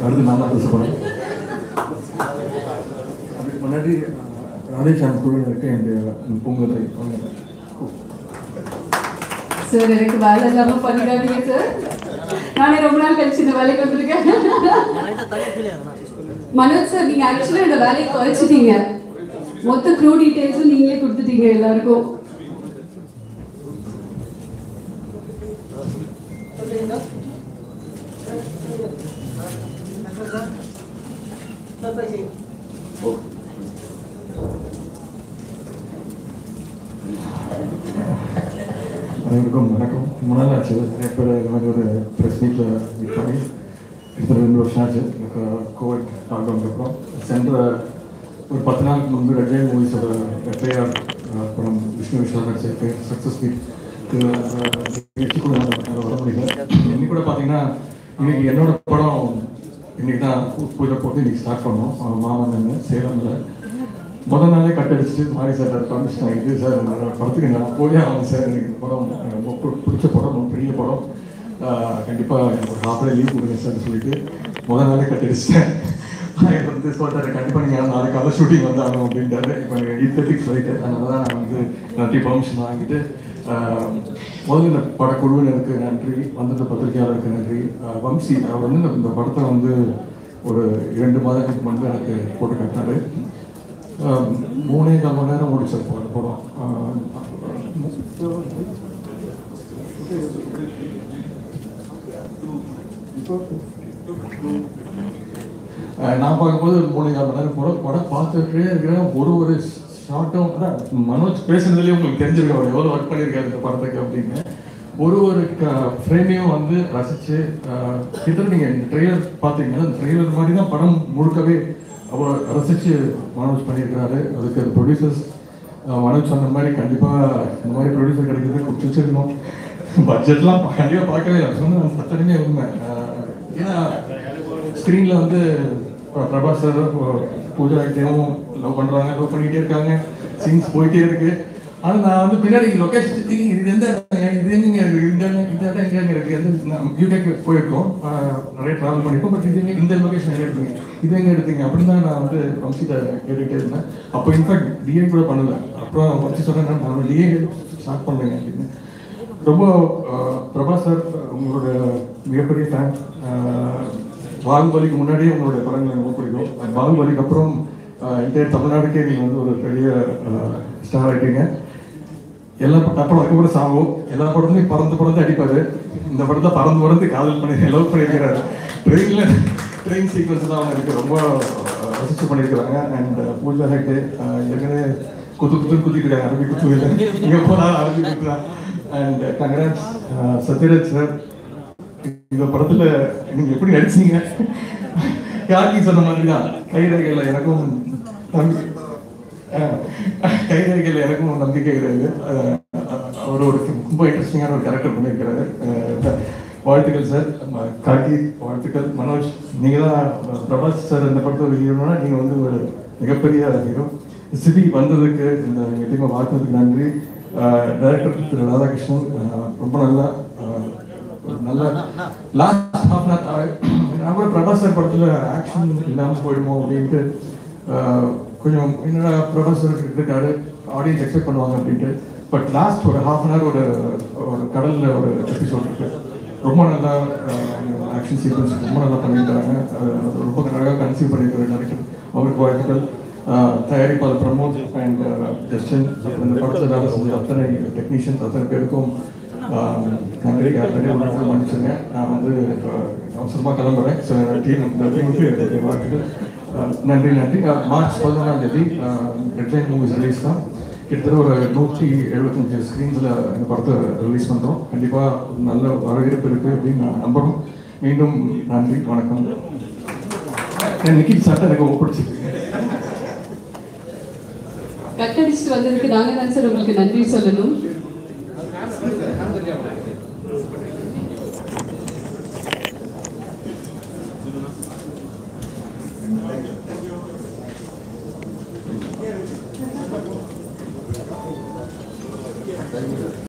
அடுத்து நான் தான் பேச போகிறேன். அதுக்கு முன்னாடி ராதேஷாமி குழுவில் இருக்க என்னுடைய பூங்கத்தை சார். எனக்கு வேலை இல்லாமல் பண்ணிடாதீங்க சார். நானே ரொம்ப நாள் கழிச்சு இந்த வேலைக்கு வந்திருக்கேன். மனோஜ் சார், நீங்கள் ஆக்சுவலாக இந்த வேலையை குறைச்சிட்டீங்க. மொத்த க்ரூ டீட்டெயில்ஸும் நீங்களே கொடுத்துட்டீங்க எல்லாருக்கும். அனைவருக்கும் வணக்கம். முன்னாள் ஆச்சு நிறைய பேர் இந்த மாதிரி ஒரு ப்ரெஸ் மீட்டில் மீட் பண்ணி கிட்டத்தட்ட 2 வருஷம் ஆச்சு. எனக்கு கோவிட் லாக்டவுனுக்கு அப்புறம் சென்ற ஒரு 10 நாளுக்கு முன்பு ரெட் மூவிஸோட FIR படம் விஷ்ணு விஷால் நடிச்ச சக்ஸஸ் மீட் நிகழ்ச்சி கூட வர முடியல. இன்னைக்கு கூட பார்த்தீங்கன்னா இன்னைக்கு என்னோட படம் இன்னைக்கு தான் பூஜை போட்டு இன்னைக்கு ஸ்டார்ட் பண்ணோம். மாமன் சேலமில் முதல் நாளே கட்டடிச்சுட்டு மாறி சார் பர்மிஷன் இது சார் படத்துக்கு நான் போய் ஆகணும் சார். எனக்கு படம் ரொம்ப பிடிச்ச படம், ரொம்ப பெரிய படம், கண்டிப்பாக எனக்கு ஒரு ஹாஃப் டே லீவ் கொடுங்க சார் சொல்லிட்டு முதல் நாளே கட்டடிச்சிட்டேன். எனக்கு வந்து சொல்லிட்டாரு கண்டிப்பாக நீங்கள் நாளைக்கு காலையில் ஷூட்டிங் வந்தாகணும் அப்படின்ட்டாரு. இப்போ 8:30 ஃப்ளைட்டு, அதனால தான் நான் வந்து நிறைய பர்மிஷன் வாங்கிட்டு முதல்ல இந்த படக்குழுவினருக்கு நன்றி, வந்திருந்த பத்திரிகையாளருக்கு நன்றி. வம்சி அவர் வந்து இந்த படத்தை வந்து ஒரு 2 மாதத்துக்கு முன்பு எனக்கு போட்டு கட்டினாரு. 3.25 மணி நேரம் முடிச்சிருப்போம் அந்த படம். நான் பார்க்கும்போது 3.25 மணி நேரம் படம் பார்த்துட்டே இருக்கிறேன். ஒரு ஷார்ட்டும் மனோஜ் பேசுனதுலேயே உங்களுக்கு தெரிஞ்சிருக்க அவர் எவ்வளோ ஒர்க் பண்ணியிருக்காரு இந்த படத்துக்கு அப்படின்னு. ஒரு ஃப்ரேமையும் வந்து ரசித்து கிட்ட நீங்கள் இந்த ட்ரெய்லர் பார்த்தீங்கன்னா அந்த ட்ரெய்லர் மாதிரி தான் படம் முழுக்கவே அவ்வளோ ரசித்து மனோஜ் பண்ணியிருக்கிறாரு. அதுக்கு அது ப்ரொடியூசர்ஸ் மனோஜ் சொன்ன மாதிரி கண்டிப்பாக இந்த மாதிரி ப்ரொடியூசர் கிடைக்கிறது கொடுத்து வச்சிருக்கணும். பட்ஜெட்லாம் கண்டிப்பாக பார்க்கவே இல்லை சொன்ன சட்டமே உண்மை. ஏன்னா ஸ்க்ரீனில் வந்து பிரபாஸ் சார் பூஜா ஆக்டிவும் லவ் பண்ணுறாங்க, லவ் பண்ணிக்கிட்டே இருக்காங்க, சீன்ஸ் போயிட்டே இருக்கு. ஆனால் நான் வந்து பின்னாடி லொக்கேஷன் இது எந்த இது எங்க இருக்குது, இந்த இடம் எங்கே இருக்குது, எந்த யூகேக்கு போயிருக்கோம், நிறைய ட்ராவல் பண்ணியிருக்கோம். பட் இது இந்த லொக்கேஷன் எங்கே எடுத்தீங்க, இது எங்கே எடுத்தீங்க அப்படின்னு தான் நான் வந்து வம்சிட்ட கேட்டுகிட்டே இருந்தேன். அப்போ இன்ஃபேக்ட் டிஏ கூட பண்ணலை. அப்புறம் வச்சு சொன்னேன் நான் டிஏ ஸ்டார்ட் பண்ணுறேங்க அப்படின்னு. ரொம்ப பிரபாஸ் சார் உங்களோட மிகப்பெரிய ஃபேன். பாகுபலிக்கு முன்னாடியே உங்களுடைய படங்கள் ரொம்ப பிடிக்கும். பாகுபலிக்கு அப்புறம் இந்த தமிழ்நாடுக்கே நீங்கள் வந்து ஒரு பெரிய ஸ்டார் ஆகிட்டீங்க. எல்லா படம் கூட சாகும், எல்லா படத்துலையும் பறந்து அடிப்பாரு. இந்த படத்தை பறந்து காதல் பண்ணி லவ் பண்ணியிருக்கிறாரு. ட்ரெயின் சீக்வன்ஸ் தான் எனக்கு ரொம்ப ரசிச்சு பண்ணியிருக்கிறாங்க. அண்ட் பூஜா ஹெக்டே ஏற்கனவே குத்திட்டு இருக்காங்க. அரபி குத்து இங்கே போனால் அரபி குத்துதான். அண்ட் கங்க்ராட்ஸ் சத்யராஜ் சார், இந்த படத்தில் நீங்கள் எப்படி நடிச்சீங்க? கார்கி சொன்ன மாதிரி தான் கைரேகையில் எனக்கும் நம்பிக்கை கிடையாது. அவர் ஒரு ரொம்ப இன்ட்ரெஸ்டிங்கான ஒரு கேரக்டர் பண்ணியிருக்கிறாரு. வாழ்த்துக்கள் சார். கார்கி வாழ்த்துக்கள். மனோஜ், நீங்கள் தான் பிரபாஸ் சார் இந்த படத்தை ஒரு ஹீரோனா நீங்கள் வந்து ஒரு மிகப்பெரிய ஹீரோ. சிபி வந்ததுக்கு இந்த டீமை வாழ்த்ததுக்கு நன்றி. டைரக்டர் திரு ராதாகிருஷ்ணன் ரொம்ப நல்லா லாஸ்ட் ஹாஃப் அன் ஹவர் நான் கூட பிரபாஸ் சார் படத்தில் ஆக்ஷன் இல்லாமல் போயிடுமோ அப்படின்ட்டு கொஞ்சம் என்னடா பிரபாஸ் சார் இருக்காரு ஆடியன்ஸ் எக்ஸ்பெக்ட் பண்ணுவாங்க அப்படின்ட்டு. பட் லாஸ்ட் ஒரு ஹாஃப் அன் ஹவர் ஒரு கடலில் ஒரு எபிசோட் இருக்கு. ரொம்ப நல்லா ஆக்ஷன் சீக்வன்ஸ் ரொம்ப நல்லா பண்ணியிருக்காங்க. ரொம்ப அழகாக கன்சீவ் பண்ணியிருக்கிற டைரக்டர் அவருக்கு வாழ்த்துக்கள். தயாரிப்பாளர் பிரமோத் அண்ட் ஜஸ்டின் இந்த படத்தில் வேலை செஞ்ச அத்தனை டெக்னீஷியன்ஸ் அத்தனை பேருக்கும் நன்றி. மன்னிச்சுங்க, நான் வந்து அவசரமாக கிளம்புறேன். டீமுக்கு வாழ்த்துக்கள். நன்றி. மார்ச் 11ஆம் தேதி ரெட்லைன் மூவிஸ் ரிலீஸ் தான். கிட்டத்தட்ட ஒரு 175 ஸ்க்ரீன்ஸில் இந்த படத்தை ரிலீஸ் பண்ணுறோம். கண்டிப்பாக நல்ல வரவேற்பு இருக்குது அப்படின்னு நான் நம்புகிறோம். மீண்டும் நன்றி, வணக்கம். நிக்கில் சட்டை எனக்கு ரொம்ப பிடிச்சிருக்கு. கட்டடிச்சுட்டு வந்ததுக்கு நாங்கள் தான் சார் உங்களுக்கு நன்றி சொல்லணும்.